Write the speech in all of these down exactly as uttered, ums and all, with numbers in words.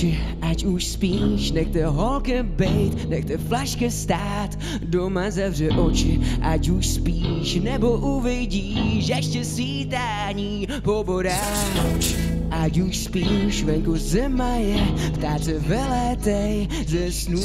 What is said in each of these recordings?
oči, ať už spíš, nechte holky bejt, nechte flašky stát, doma zavři oči, ať už spíš, nebo uvidíš, ještě svítání po vodách. Ať už spíš, venku zima je, ptáce vylétej ze snů.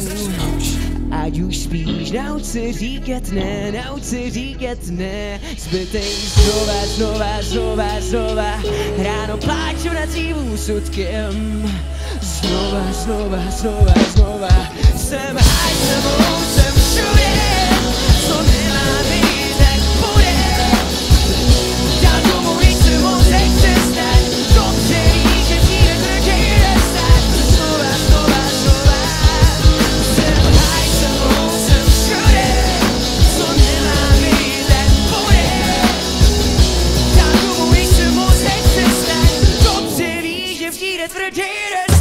Ať už spíš, nauč si říkat ne, nauč si říkat ne, zbytej znova, znova, znova, znova, ráno pláču nad svým úsudkem. Znova, znova, znova, znova, jsem haj, sebou, jsem všude, co nemá být, tak bude. Dál domů, když se moc nechce stát, dobře víš, že přijde tvrdý dostat. Znova, znova, znova, jsem haj, sebou, jsem všude, co nemá být, tak bude. Dál domů, když se moc nechce stát, dobře víš, že přijde tvrdý dostat.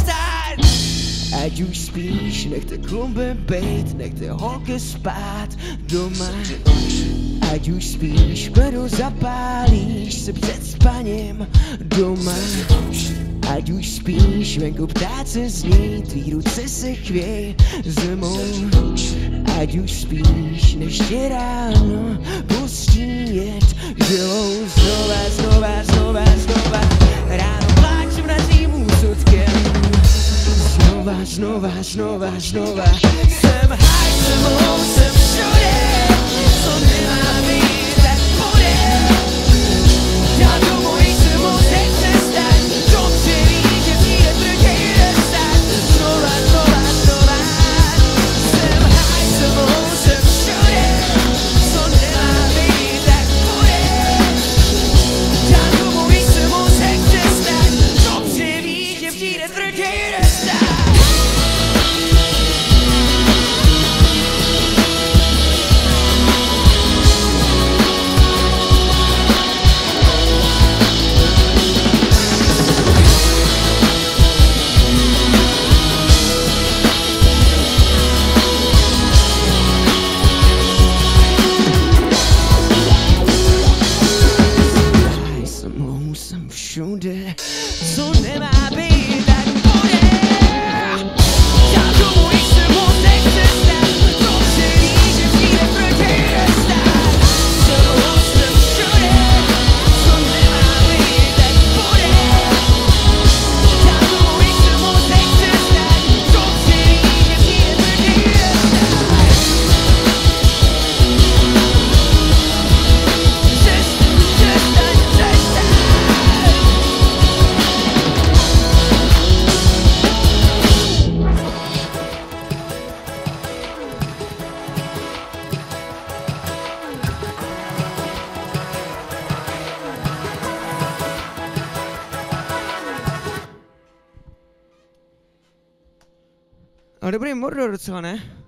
Ať už spíš, nechte klumby bejt, nechte holky spát doma. Ať už spíš, kledu zapálíš se před spaním doma. Ať už spíš, venku ptáci zní, tvý ruce se chvěj zimou. Ať už spíš, než tě ráno pustí jet žilou. Znova, znova, znova, znova, ráno pláču nad tvým úsudkem. Znova, znova, znova, znova, jsem haj, sebou, jsem všude, co nemá být, tak bude. Dál domů, když se moc nechce stát, dobře víš, že přijde tvrdý dostat. Znova, znova, znova, jsem haj, sebou, jsem všude, co nemá být, tak bude. Dál domů, když se moc nechce stát, dobře víš, že přijde tvrdý dostat. Jsem všude, co nemá být, tak bude. Dál domů, když se moc nechce stát, dobře víš, že přijde tvrdý dostat. Sebou jsem všude, co nemá být, tak bude. Dál domů, když se moc nechce stát, dobře víš, že přijde tvrdý dostat. Přestaň, přestaň, přestaň. Ale dobrý mordor docela, ne?